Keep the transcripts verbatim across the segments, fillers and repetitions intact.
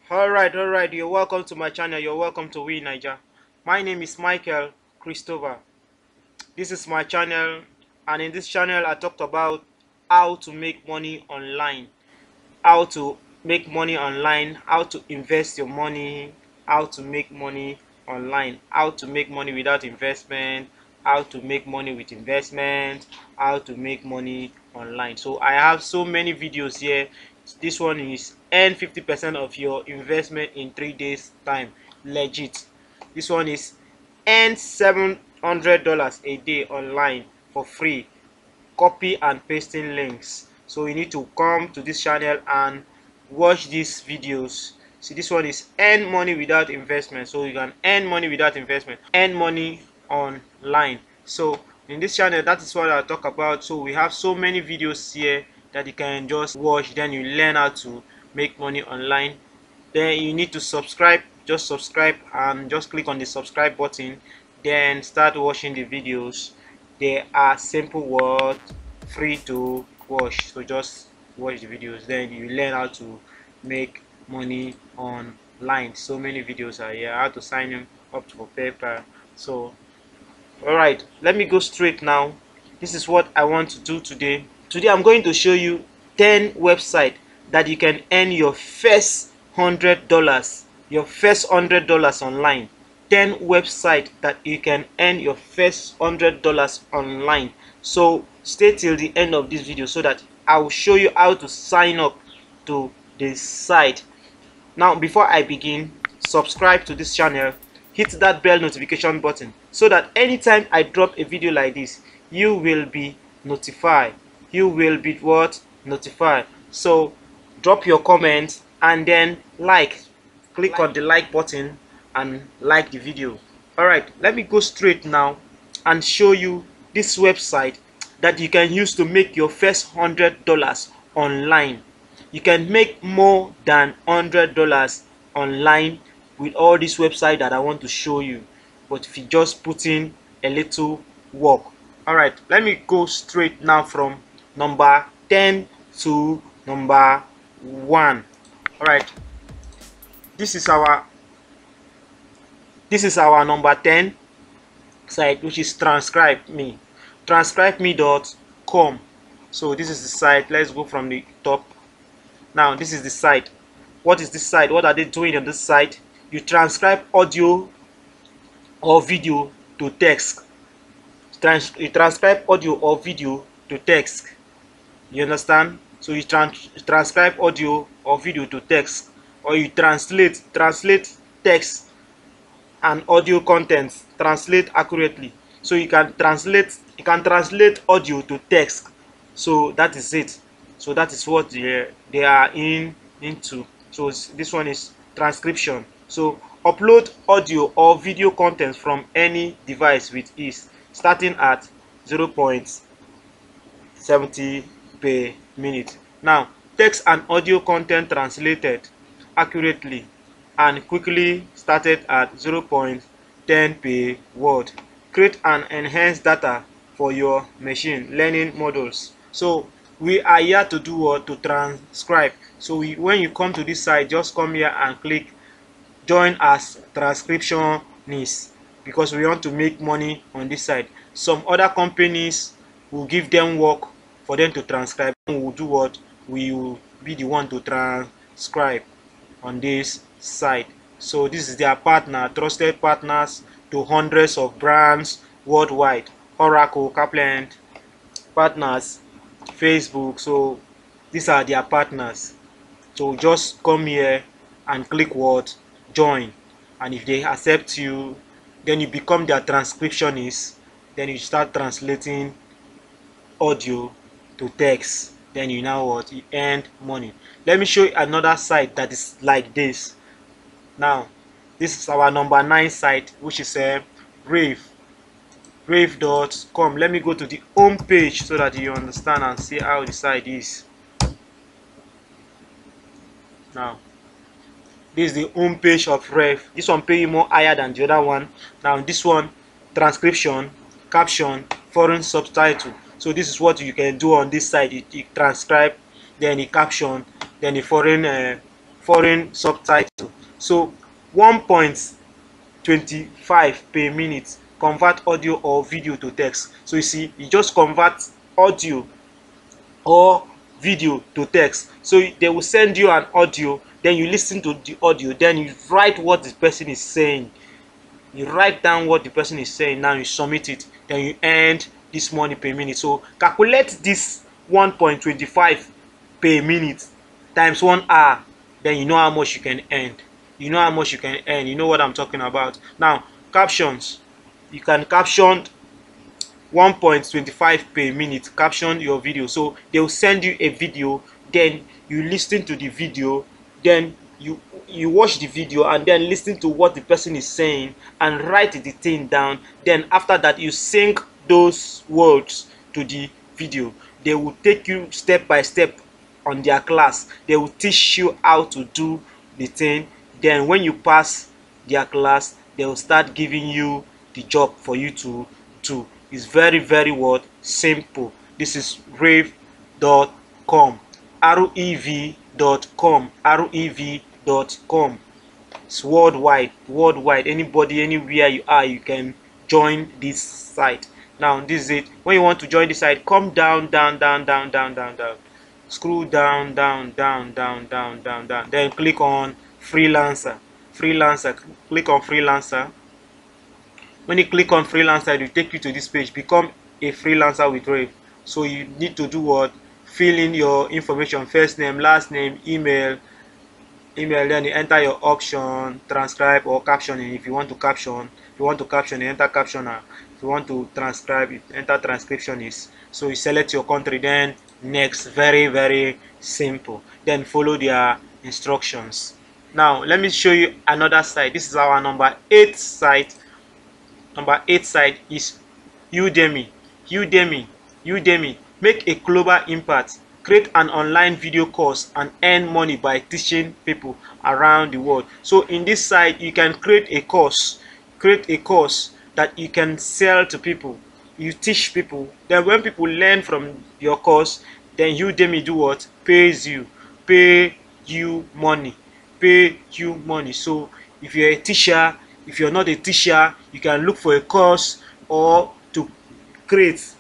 Alright, alright, you're welcome to my channel. You're welcome to We Niger. My name is Michael Christopher. This is my channel, and in this channel, I talked about how to make money online, how to make money online, how to invest your money, how to make money online, how to make money without investment, how to make money with investment, how to make money online. So I have so many videos here. This one is earn fifty percent of your investment in three days time, legit. This one is earn seven hundred dollars a day online for free, copy and pasting links. So you need to come to this channel and watch these videos. See, this one is earn money without investment. So you can earn money without investment, earn money online. So in this channel, that is what I talk about. So we have so many videos here that you can just watch, then you learn how to make money online. Then you need to subscribe. Just subscribe and just click on the subscribe button, then start watching the videos. They are simple words, free to watch. So just watch the videos, then you learn how to make money online. So many videos are here, how to sign in up for PayPal. So all right, let me go straight now. This is what I want to do today. Today I'm going to show you ten websites that you can earn your first hundred dollars, your first hundred dollars online. ten websites that you can earn your first hundred dollars online. So stay till the end of this video so that I will show you how to sign up to this site. Now before I begin, subscribe to this channel, hit that bell notification button so that anytime I drop a video like this, you will be notified. You will be what? Notified. So drop your comment and then like. Click on the like button and like the video. Alright, let me go straight now and show you this website that you can use to make your first hundred dollars online. You can make more than hundred dollars online with all this website that I want to show you, but if you just put in a little work. All right, let me go straight now from number ten to number one. All right, this is our this is our number ten site, which is transcribe me transcribe me dot com. So this is the site. Let's go from the top. Now this is the site. What is this site? What are they doing on this site? You transcribe audio or video to text. Trans you transcribe audio or video to text. You understand? So you trans transcribe audio or video to text, or you translate translate text and audio contents, translate accurately. So you can translate you can translate audio to text. So that is it. So that is what they, they are in into. So this one is transcription. So upload audio or video content from any device with ease, starting at zero point seven zero per minute. Now text and audio content translated accurately and quickly, started at zero point one zero per word. Create and enhance data for your machine learning models. So we are here to do what? To transcribe. So we, when you come to this site, just come here and click join as transcriptionist, because we want to make money on this side. Some other companies will give them work for them to transcribe. We will do what? We will be the one to transcribe on this site. So this is their partner, trusted partners to hundreds of brands worldwide. Oracle, Kaplan, partners, Facebook. So these are their partners. So just come here and click what? Join. And if they accept you, then you become their transcriptionist. Then you start translating audio to text. Then you now what? You earn money. Let me show you another site that is like this. Now this is our number nine site, which is a uh, Brave brave dot com. Let me go to the home page so that you understand and see how the site is. Now this is the home page of Rev. This one pay you more higher than the other one. Now this one, transcription, caption, foreign subtitle. So this is what you can do on this site. You, you transcribe, then you caption, then the foreign uh, foreign subtitle. So one point two five per minute convert audio or video to text. So you see, you just convert audio or video to text. So they will send you an audio, then you listen to the audio, then you write what the person is saying. You write down what the person is saying, now you submit it, then you earn this money per minute. So calculate this one point two five per minute times one hour, then you know how much you can earn. You know how much you can earn. You know what I'm talking about. Now, captions. You can caption one point two five per minute, caption your video. So they will send you a video, then you listen to the video, then you you watch the video and then listen to what the person is saying and write the thing down. Then after that, you sync those words to the video. They will take you step by step on their class. They will teach you how to do the thing. Then when you pass their class, they will start giving you the job for you to do. It's very very what simple. This is rev dot com, R E V dot com, R E V dot com. It's worldwide, worldwide. Anybody, anywhere you are, you can join this site. Now this is it. When you want to join the site, come down, down, down, down, down, down, down. Scroll down, down, down, down, down, down, down. Then click on freelancer. Freelancer. Click on freelancer. When you click on freelancer, it will take you to this page. Become a freelancer with Rev. So you need to do what? Fill in your information: first name, last name, email, email. Then you enter your option, transcribe or captioning. If you want to caption, if you want to caption, you enter captioner. If you want to transcribe, you enter transcriptionist. So you select your country, then next. Very very simple. Then follow their instructions. Now let me show you another site. This is our number eight site. Number eight site is Udemy. Udemy. Udemy. Make a global impact. Create an online video course and earn money by teaching people around the world. So in this site, you can create a course. Create a course that you can sell to people. You teach people. Then when people learn from your course, then Udemy do what? Pays you. Pay you money. Pay you money. So if you're a teacher, if you're not a teacher, you can look for a course or to create.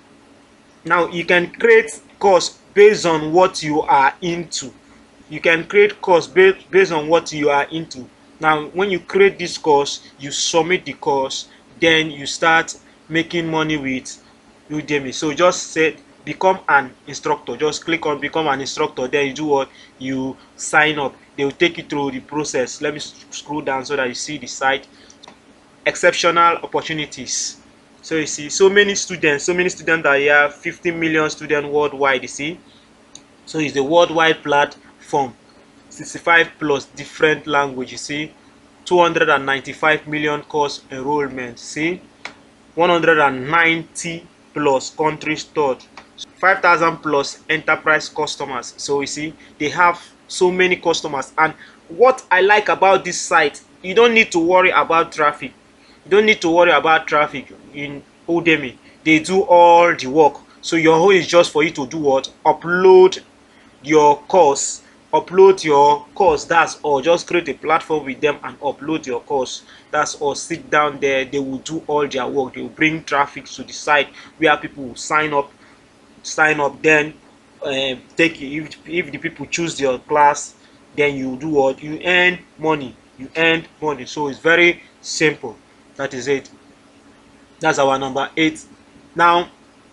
Now you can create course based on what you are into. You can create course based based on what you are into. Now when you create this course, you submit the course, then you start making money with Udemy. So just say become an instructor. Just click on become an instructor, then you do what? You sign up. They will take you through the process. Let me scroll down so that you see the site. Exceptional opportunities. So you see so many students, so many students that you have fifty million students worldwide. You see, so it's a worldwide platform, sixty-five plus different languages. You see, two hundred ninety-five million course enrollment. See, one hundred ninety plus countries taught, five thousand plus enterprise customers. So you see, they have so many customers. And what I like about this site, you don't need to worry about traffic. You don't need to worry about traffic in Udemy. They do all the work. So your whole is just for you to do what? Upload your course. Upload your course. That's all. Just create a platform with them and upload your course. That's all. Sit down there. They will do all their work. They will bring traffic to the site where people will sign up. Sign up. Then uh, take if if the people choose your class, then you do what? You earn money. You earn money. So it's very simple. That is it. That's our number eight. Now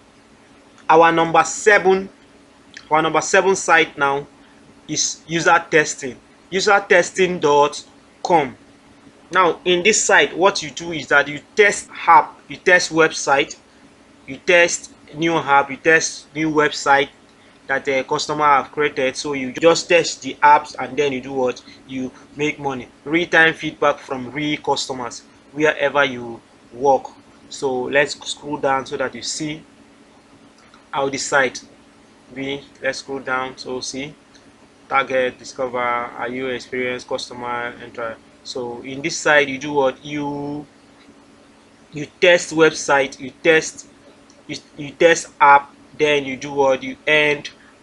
our number seven, our number seven site now is user testing. user testing dot com. Now in this site, what you do is that you test app, you test website, you test new app, you test new website that the customer have created. So you just test the apps and then you do what? You make money. Real-time feedback from real customers wherever you work. So let's scroll down so that you see how the site be. Let's scroll down. So see, target, discover, are you experienced customer, enter. So in this side, you do what? You you test website, you test you, you test app, then you do what? You earn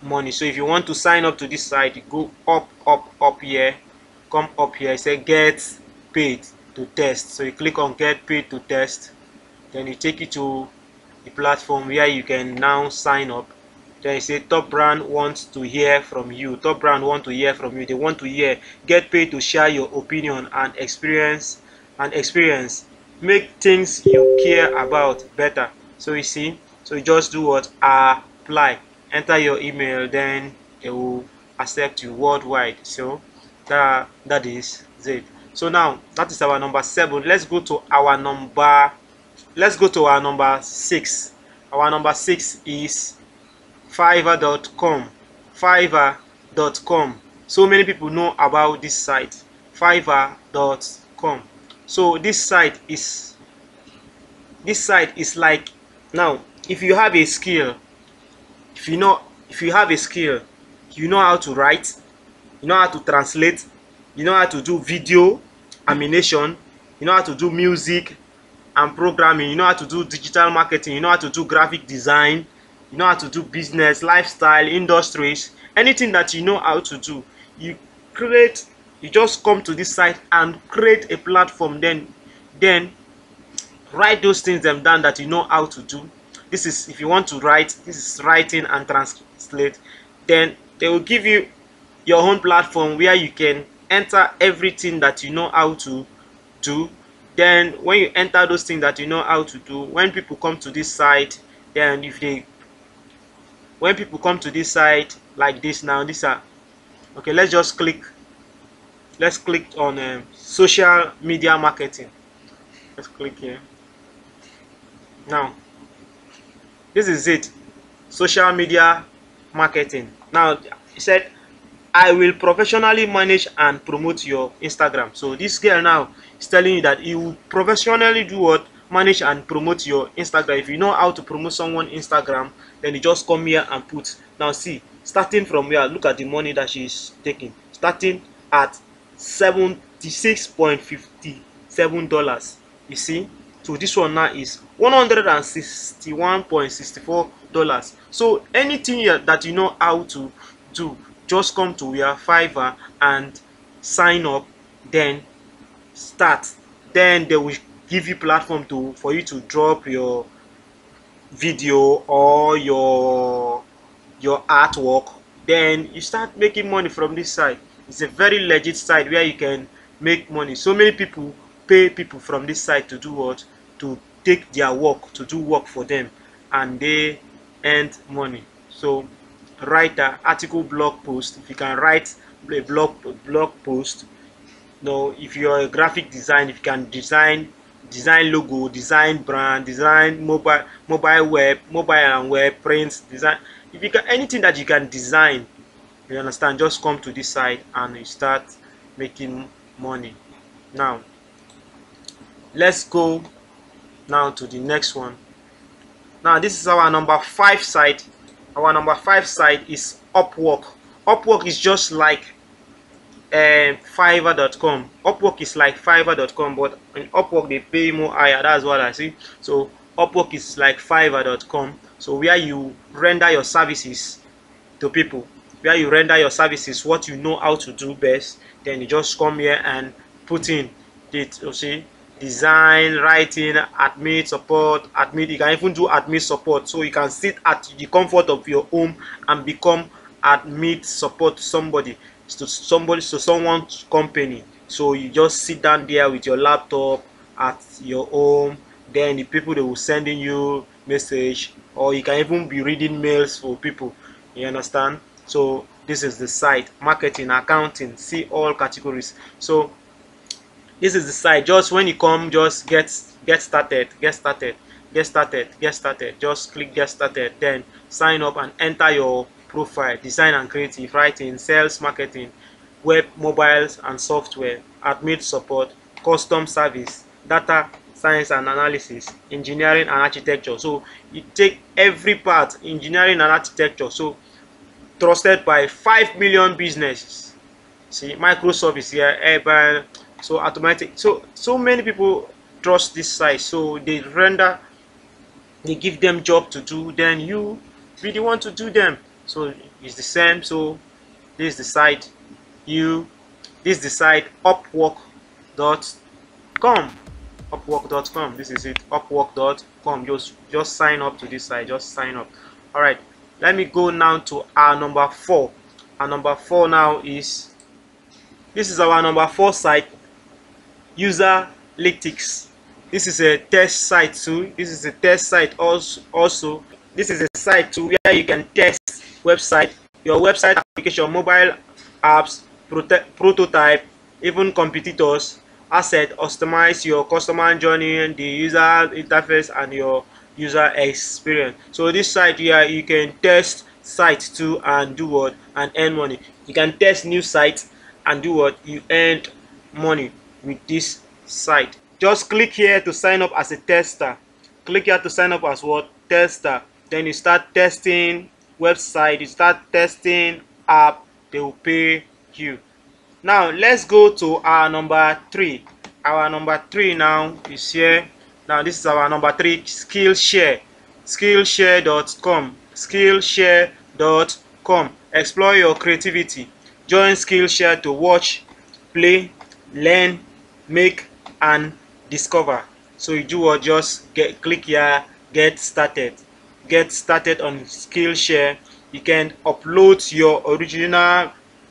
money. So if you want to sign up to this site, you go up up up here, come up here, say get paid to test. So you click on get paid to test, then you take you to the platform where you can now sign up. Then you say top brand wants to hear from you. Top brand want to hear from you. They want to hear, get paid to share your opinion and experience and experience. Make things you care about better. So you see, so you just do what? Apply. Enter your email, then they will accept you worldwide. So that that is it. So now that is our number seven. Let's go to our number let's go to our number six. Our number six is Fiverr dot com. Fiverr dot com. So many people know about this site, Fiverr dot com. So this site is this site is like, now if you have a skill, if you know if you have a skill, you know how to write, you know how to translate, you know how to do video animation, you know how to do music and programming, you know how to do digital marketing, you know how to do graphic design, you know how to do business, lifestyle, industries, anything that you know how to do, you create, you just come to this site and create a platform, then then write those things them down that you know how to do. This is if you want to write, this is writing and translate. Then they will give you your own platform where you can enter everything that you know how to do. Then when you enter those things that you know how to do, when people come to this site, then if they when people come to this site like this, now these are okay, let's just click let's click on um, social media marketing. Let's click here. Now this is it, social media marketing. Now it said I will professionally manage and promote your Instagram. So this girl now is telling you that you will professionally do what? Manage and promote your Instagram. If you know how to promote someone Instagram, then you just come here and put. Now see, starting from here, look at the money that she's taking. Starting at seventy-six point five seven dollars. You see? So this one now is one hundred sixty-one point six four dollars. So anything that you know how to do, just come to your Fiverr and sign up, then start. Then they will give you platform to for you to drop your video or your your artwork. Then you start making money from this site. It's a very legit site where you can make money. So many people pay people from this site to do what? To take their work, to do work for them, and they earn money. So write an article, blog post. If you can write a blog blog post, you know, if you're a graphic design, if you can design design logo, design brand, design mobile mobile web, mobile and web print design. If you can anything that you can design, you understand, just come to this site and you start making money. Now let's go now to the next one. Now this is our number five site. Our number five site is Upwork. Upwork is just like uh, Fiverr dot com. Upwork is like Fiverr dot com, but in Upwork they pay more higher. That's what I see. So Upwork is like Fiverr dot com. So where you render your services to people, where you render your services, what you know how to do best, then you just come here and put in it. You see, design, writing, admin support, admin. You can even do admin support, so you can sit at the comfort of your home and become admin support to somebody, to somebody, to someone's company. So you just sit down there with your laptop at your home. Then the people, they will sending you message, or you can even be reading mails for people. You understand? So this is the site. Marketing, accounting, see all categories. So this is the site. Just when you come, just get get started, get started, get started, get started. Just click get started, then sign up and enter your profile. Design and creative, writing, sales, marketing, web, mobiles and software, admin support, custom service, data science and analysis, engineering and architecture. So you take every part, engineering and architecture. So trusted by five million businesses. See, Microsoft is here, Urban. So automatic, so so many people trust this site, so they render, they give them job to do, then you really want to do them. So is the same. So this is the site. You this is the site upwork dot com. upwork dot com. This is it, upwork dot com. Just just sign up to this site. Just sign up. All right. Let me go now to our number four. Our number four now is this is our number four site, Userlytics. This is a test site too. This is a test site also. Also, this is a site too where you can test website, your website application, mobile apps, prototype, even competitors, asset, customize your customer journey, and the user interface, and your user experience. So this site here, you can test sites too and do what, and earn money. You can test new sites and do what, you earn money with this site. Just click here to sign up as a tester. Click here to sign up as what, tester. Then you start testing website, you start testing app, they will pay you. Now let's go to our number three. Our number three now is here. Now this is our number three, Skillshare. Skillshare dot com. Skillshare dot com. Explore your creativity. Join Skillshare to watch, play, learn, make, and discover. So you do what, just get click here, get started. Get started on Skillshare. You can upload your original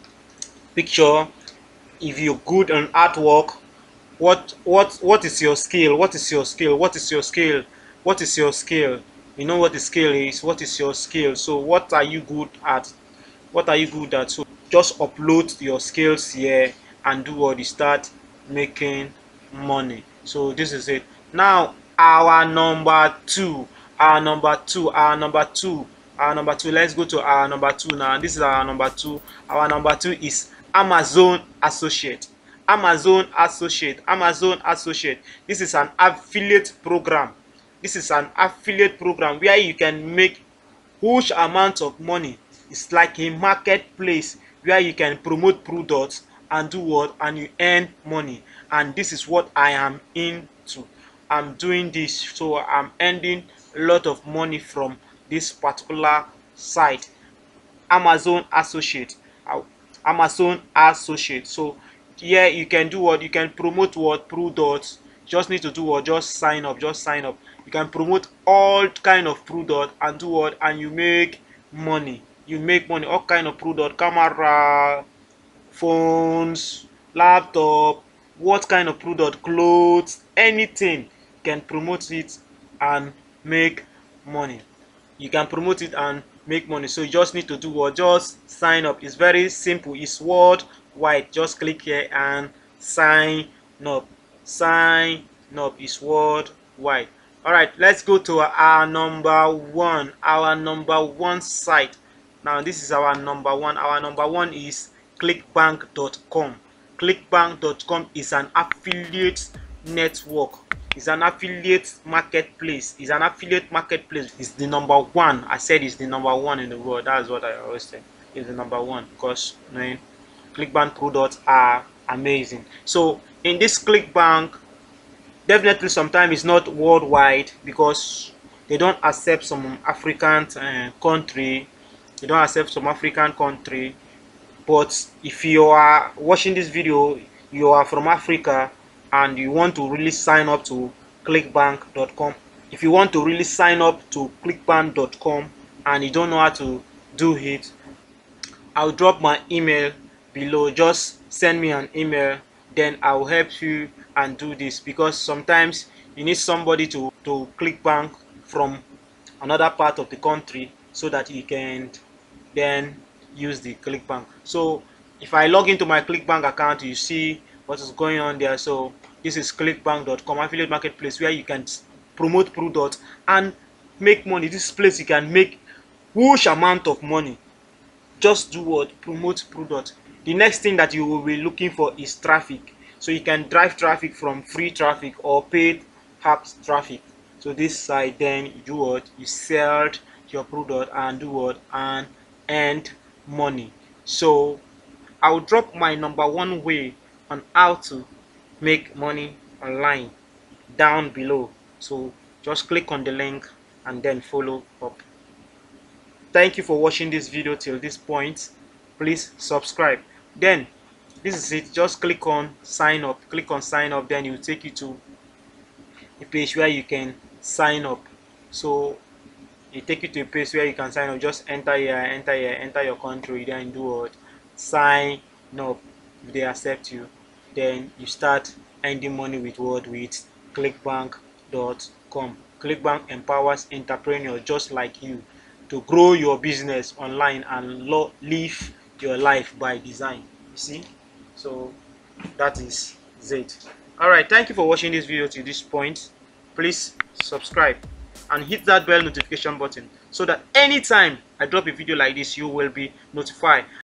picture. If you're good on artwork, what what what is your skill? What is your skill? What is your skill? What is your skill? You know what the skill is. What is your skill? So what are you good at? What are you good at? So just upload your skills here and do what, you start making money. So this is it. Now our number two, our number two, our number two, our number two. Let's go to our number two now. This is our number two. Our number two is Amazon Associate. Amazon Associate. Amazon Associate. This is an affiliate program. This is an affiliate program where you can make huge amounts of money. It's like a marketplace where you can promote products and do what, and you earn money. And this is what I am into. I'm doing this, so I'm earning a lot of money from this particular site, Amazon Associate. Amazon Associate. So here you can do what, you can promote what, products. Just need to do what, just sign up, just sign up. You can promote all kind of product and do what, and you make money. You make money, all kind of product, camera, phones, laptop, what kind of product, clothes, anything. You can promote it and make money. You can promote it and make money. So you just need to do what, just sign up. It's very simple. It's worldwide. Just click here and sign up. Sign up. It's worldwide. All right, let's go to our number one. Our number one site. Now this is our number one. Our number one is clickbank dot com. clickbank dot com is an affiliate network. It's an affiliate marketplace. It's an affiliate marketplace. It's the number one. I said it's the number one in the world. That's what I always say. It's the number one because, you know, ClickBank products are amazing. So in this ClickBank, definitely sometimes it's not worldwide because they don't accept some African uh, country. They don't accept some African country. But if you are watching this video, you are from Africa, and you want to really sign up to clickbank dot com, if you want to really sign up to clickbank dot com and you don't know how to do it, I'll drop my email below. Just send me an email, then I'll help you and do this, because sometimes you need somebody to to ClickBank from another part of the country so that you can then use the ClickBank. So if I log into my ClickBank account, you see what is going on there. So this is clickbank dot com, affiliate marketplace where you can promote products and make money. This place you can make huge amount of money. Just do what? Promote product. The next thing that you will be looking for is traffic. So you can drive traffic from free traffic or paid apps traffic. So this side, then you do what? You sell your product and do what? And earn money. So I'll drop my number one way on how to make money online down below. So just click on the link and then follow up. Thank you for watching this video till this point. Please subscribe. Then this is it. Just click on sign up. Click on sign up. Then it will take you to a page where you can sign up. So it take you to a place where you can sign up. Just enter here, enter here, enter your country, then do what? Sign up. If they accept you, then you start earning money with what? With clickbank dot com. Clickbank empowers entrepreneurs just like you to grow your business online and live your life by design. You see? So that is it. Alright, thank you for watching this video to this point. Please subscribe and hit that bell notification button so that anytime I drop a video like this, you will be notified.